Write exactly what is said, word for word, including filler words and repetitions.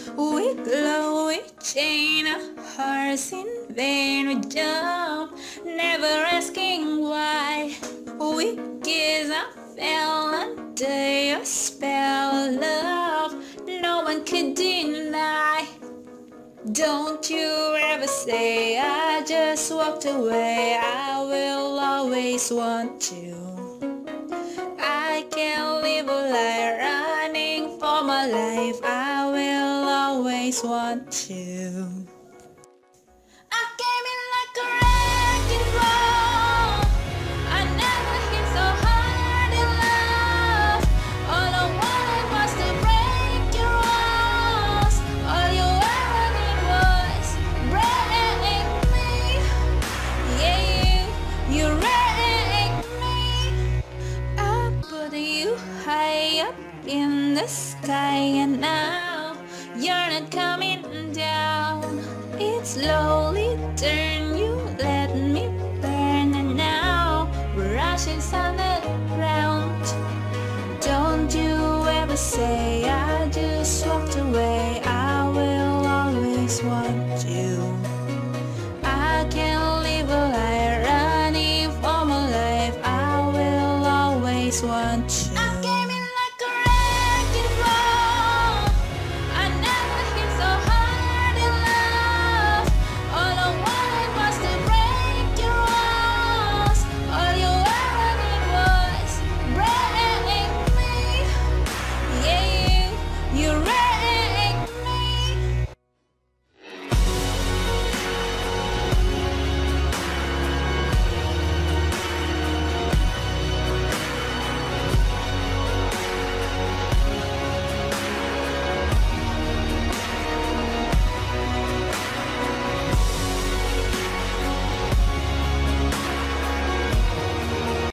We glow, we chain our hearts in vain. We jump, never asking why. We kiss and fell under your spell of love. No one could deny. Don't you ever say I just walked away. I will always want you. I can't live a life running for my life. I will always want you. I came in like a wrecking ball. I never hit so hard in love. All I wanted was to break your walls. All you ever did was break me. Yeah, you, you wrecked me. I put you high up in the sky, and now you're not coming down. It slowly turned, you let me burn, and now we're ashes on the ground. Don't you ever say I just walked away. I will always want you. I can't live a life running for my life. I will always want you.